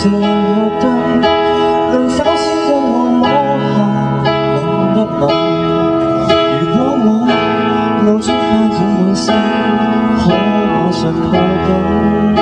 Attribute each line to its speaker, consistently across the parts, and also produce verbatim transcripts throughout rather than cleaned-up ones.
Speaker 1: 這樣對，能否先讓我摸下吻一吻？如果我露出花漾滿身，可馬上抱緊？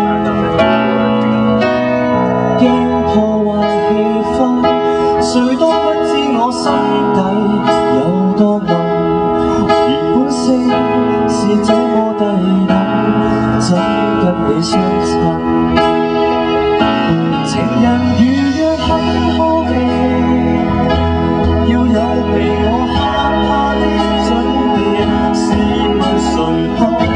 Speaker 1: 驚破壞氣氛，誰都不知我心底有多暗。而本性是這麼低等，怎跟你相襯？情人如若很好奇，要有被我嚇怕的準備，試問誰可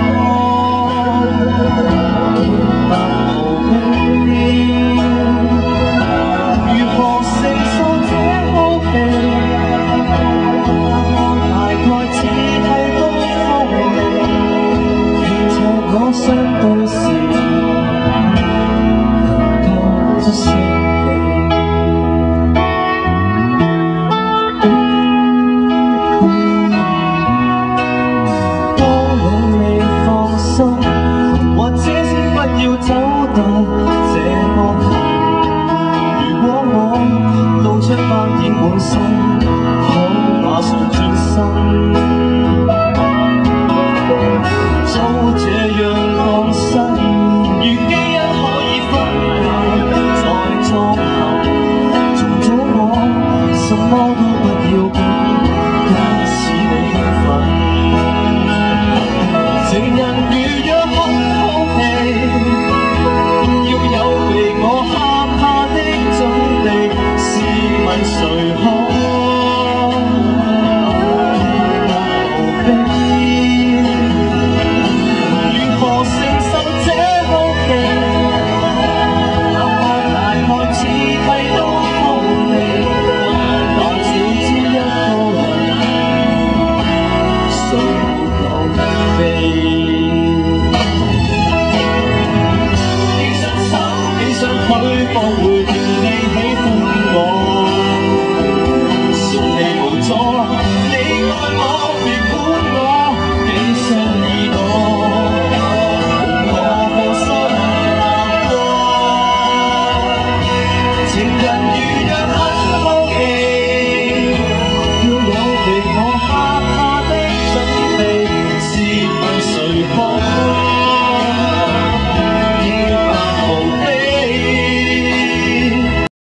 Speaker 1: 白無比？如何承受這好奇？大概只睇到風味，其實我相對時一聲你，當你未放心，或者先不要走到這麼近。如果我露出斑點滿身，好馬上轉身，就這樣放生。如基因可以分解，在創後重組我，什麼都不要緊，假使你興奮。情人如若很好奇，要有被我嚇怕的準備，試問誰可無比？如何承受這好奇？答案大概只睇到風味，但只知一個人誰沒浪費。其實手，你想許放回